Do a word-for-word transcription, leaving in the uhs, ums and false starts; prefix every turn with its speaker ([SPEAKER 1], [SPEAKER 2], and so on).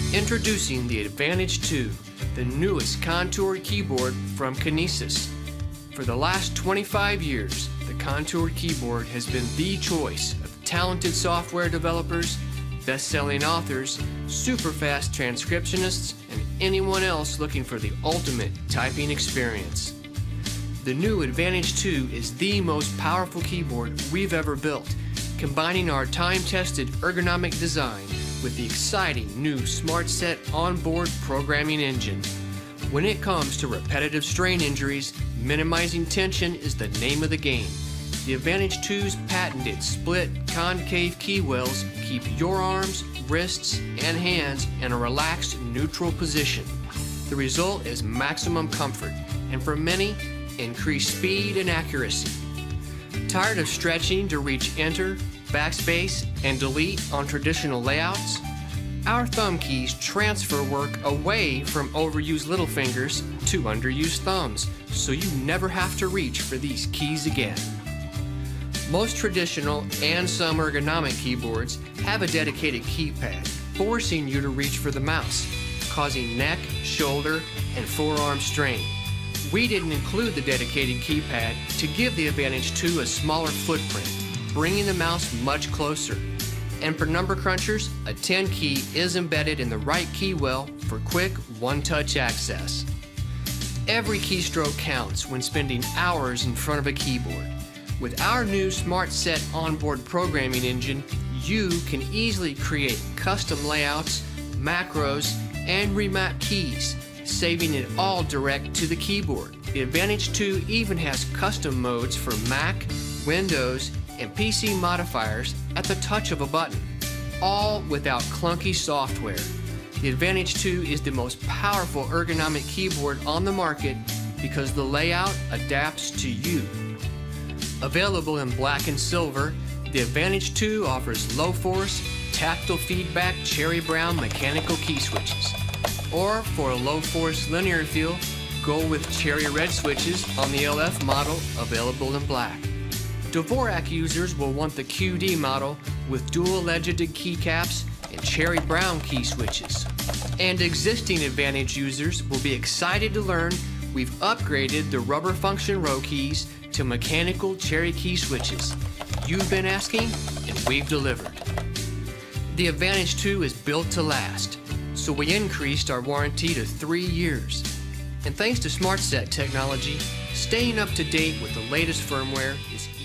[SPEAKER 1] Introducing the Advantage two, the newest contoured keyboard from Kinesis. For the last twenty-five years, the contoured keyboard has been the choice of talented software developers, best-selling authors, super-fast transcriptionists, and anyone else looking for the ultimate typing experience. The new Advantage two is the most powerful keyboard we've ever built, combining our time-tested ergonomic design with the exciting new SmartSet onboard programming engine. When it comes to repetitive strain injuries, minimizing tension is the name of the game. The Advantage two's patented split concave key wells keep your arms, wrists, and hands in a relaxed neutral position. The result is maximum comfort, and for many, increased speed and accuracy. Tired of stretching to reach Enter, Backspace, and Delete on traditional layouts? Our thumb keys transfer work away from overused little fingers to underused thumbs, so you never have to reach for these keys again. Most traditional and some ergonomic keyboards have a dedicated keypad, forcing you to reach for the mouse, causing neck, shoulder, and forearm strain. We didn't include the dedicated keypad to give the Advantage two a smaller footprint, bringing the mouse much closer. And for number crunchers, a ten key is embedded in the right key well for quick one-touch access. Every keystroke counts when spending hours in front of a keyboard. With our new SmartSet onboard programming engine, you can easily create custom layouts, macros, and remap keys, saving it all direct to the keyboard. The Advantage two even has custom modes for Mac, Windows, and P C modifiers at the touch of a button, all without clunky software. The Advantage two is the most powerful ergonomic keyboard on the market because the layout adapts to you. Available in black and silver, the Advantage two offers low-force, tactile feedback cherry brown mechanical key switches. Or for a low-force linear feel, go with cherry red switches on the L F model available in black. Dvorak users will want the Q D model with dual-edged keycaps and cherry brown key switches. And existing Advantage users will be excited to learn we've upgraded the rubber function row keys to mechanical cherry key switches. You've been asking, and we've delivered. The Advantage two is built to last, so we increased our warranty to three years. And thanks to SmartSet technology, staying up to date with the latest firmware is